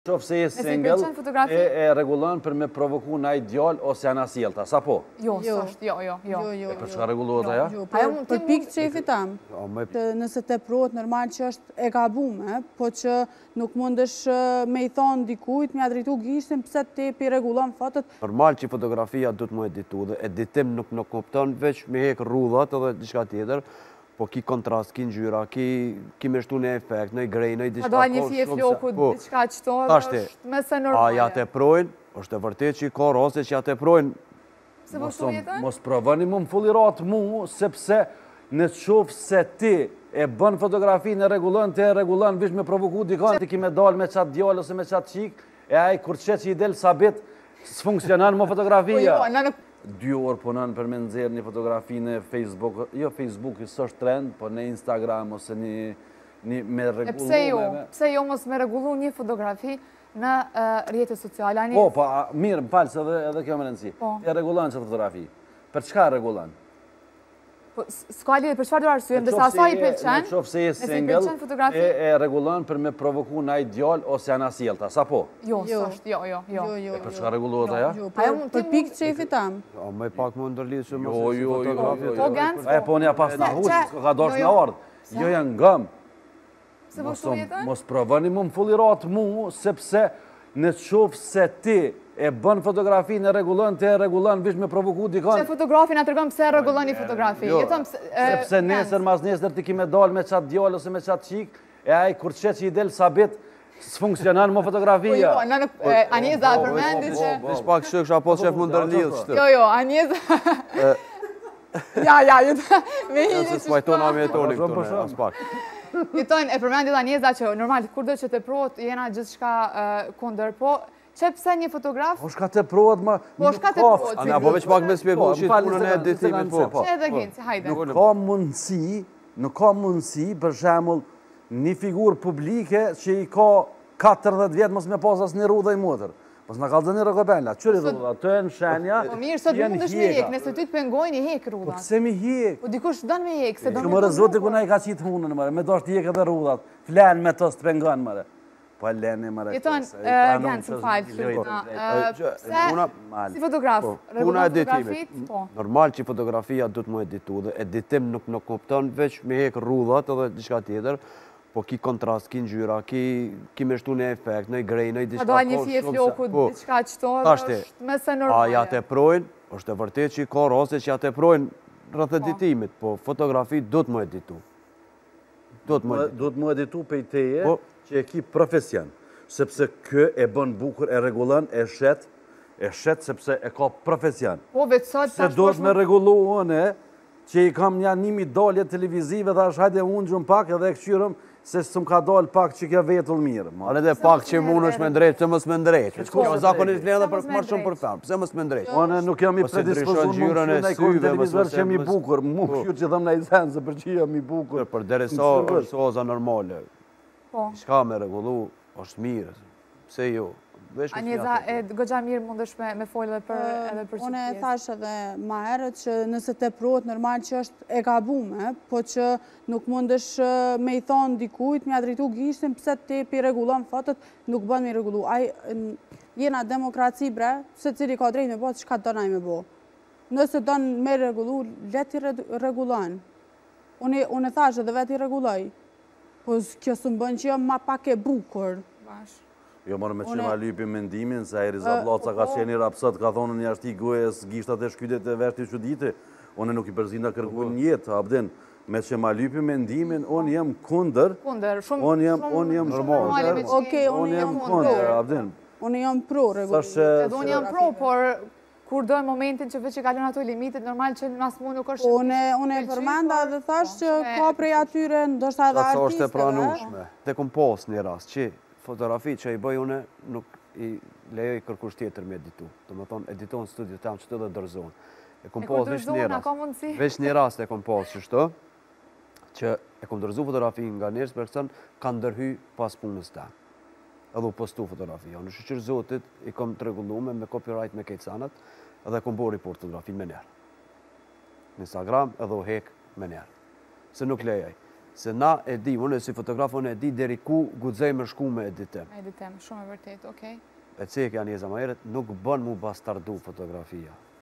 Qofë se je single, e regulon për me provoku na ideal ose janë asjelta, sa po? Jo, s'është, jo. E për çka regulohet aja? Për pikë qefi tam, nëse te prohet normal që është e gabume, po që nuk mundesh me i thonë dikujt, me adritu gishtin, pëse te pi regulon fotot. Normal që fotografia du të mu editu dhe editim nuk kupton, veç me hek rrudhat edhe diçka tjetër, po ki kontrast, ki ngjyra, ki me shtu në efekt, në i grej, në i diçka. A do a një fje floku, diçka qëto, është me se normale. A ja te projnë, është e vërtet që i ka rase që ja te projnë. Se po shtu jetën? Mos provani mu më fullirat mu, sepse në qofë se ti e bën fotografi në regulon, ti e regulon, vish me provoku dikant, ti ki me dal me qatë djallë ose me qatë qik, e aj kur që i del sabit, s'funksionan më fotografia. 2 orë punon për me nëzirë një fotografi në Facebook, jo Facebook i sështë trend, po në Instagram ose një me regullu. Pse jo mos me regullu një fotografi në rjetët sociale? Po, mirë, më falë, se edhe kjo më rëndësi. E regullan që të fotografi. Për çka regullan? S'ka lidhje për çfarë do arsye, ndërsa sa i pëlqen, në qofë se je single, e regullan për me provoku na ideal ose janë asjelta, sa po? Jo, s'është, jo. E për çka regullohet aja? Për pikë qefi tam. Me pak më ndërlidhë që më Po, Gens, po. E po një pas në huqë, ka dosh në ardhë. Jo janë ngëm. Se po shtu jetën? Mos provani mu më fullirat mu, sepse në qofë se ti e bën fotografi në regulon, ti e regulon, vish me provoku dikant. Që fotografi nga të rëgëm pëse e regulon një fotografi. Sepse nesër, mas nesër, ti ki me dal me qatë djallë ose me qatë qik, e aj kur që i del sabit, s'funksionan më fotografia. Anjeza, përmendi që... Vesh pak shë kësha po qef më ndërlidhë qëtë. Jo, Anjeza... Ja, me hinë që s'pajtona me jetoni këtune, as pak. Jetojnë, e përmendit Anjeza që normal, kur do që të prot, jena gjithë shka kunder, po... Që pëse një fotograf... Po shka të prohet ma... Po shka të prohet... Ana, po veç pak me spjegu që punën e editimit po. Që edhe gjenë, si hajde. Nuk ka mundësi, për shemull, një figur publike që i ka 40 vjetë mos me pas as një rrudha i motër. Mos në kalë dhe një rëgëbenla, qëri rrudha, të e në shenja... Po mirë, sot mundesh me hek, nëse ty të pengojnë i hek rrudha. Po pëse mi hek? Po dikush dënë me hek, se do me... Që më rëzot të kuna i ka qitë hunën, me do është hek edhe rrudhat, flenë me të së të pengonë, mëre. Po e lene më rekës. Jeton, Gens, më falë, si fotograf, regullon fotografit, po. Normal që fotografia du të mu editu dhe editim nuk kupton, veç me hek rrudhat edhe diçka tjetër, po ki kontrast, ki ngjyra, ki me shtu në efekt, në i grej, në i diçka... A do a një fje floku, diçka qëto, është me se normale. A ja te projnë, është e vërtet që i ka rase që ja te projnë rrëth editimit, po fotografi du të mu editu. Du të mu editu pe i teje, që e ki profesion, sepse kë e bën bukur, e regulan, e shet sepse e ka profesion. Po, vetë sot... Se do të me regullu une, që i kam një 1000 dalje televizive, dhe është hajde unë gjumë pak edhe e këqyrëm, se së më ka dalë pak që kjo vetull mirë. A në dhe pak që mund është me ndrejtë, pëse mësë me ndrejtë. Zakonisht vjen dhe për marë shumë për famë, pëse mësë me ndrejtë. One nuk jam i predispozuar më këshu në i kërë televizor që jam i bukur, më këshu që dhëm në i zenë, se për që jam i bukur. Për dere sa është oza normale. Shka me regullu, është mirë, pëse jo. Anjeza, gëgja mirë mundesh me folë edhe për që Une e thash edhe ma herët që nëse te prohet normal që është e gabume, po që nuk mundesh me i thonë dikujt, me adritu gishtin, pëse ti pi regulon fotot, nuk bën me regullu. Jena demokraci bre, se cili ka drejt me bo, që ka donaj me bo. Nëse donë me regullu, leti regulon. Une thash edhe veti regulloj. Po kjo së më bën që jo ma pak e bukur. Jo mërë me që ma lypi mendimin, se Eriza Blaca ka qeni rapsat, ka thonë një ashti gojës gishtat e shkytet e veshti që dite, one nuk i përzinda kërkuj njëtë, abden, me që ma lypi mendimin, unë jem kunder, unë jem normal, unë jem kunder, abden. Unë jem pro, regullin. Edhe unë jem pro, por kur dojnë momentin që veç që kalon ato limitit, normal që mas mu nuk është... Unë e përmenda dhe thash që ka prej atyre, ndoshta edhe artistëve. Sa është e pranushme, te kom pos një rast, që fotografi që i bëj une, nuk i lejoj kërkush tjetër me editu. Të më thonë, editon studio tam që të dhe dërzonë. E kur dërzonë, a ka mundësi? Veç një rast e kom pos që shto, që e kom dërzu fotografi nga njërës për kësën, kanë ndërhy pas punës ta. Edhe u postu fotografia. Në shqyqër zotit, i kom të regullume me copyright me kejtë sanat, edhe kom bo report fotografin me njerë. Në Instagram edhe u hek me njerë. Se nuk lejoj. Se na e di, unë si fotograf, unë e di deri ku guxoj me shku me editim. Editim, shumë e vërtet, okej. E cekja njëza ma herët, nuk bën mu bastardu fotografia.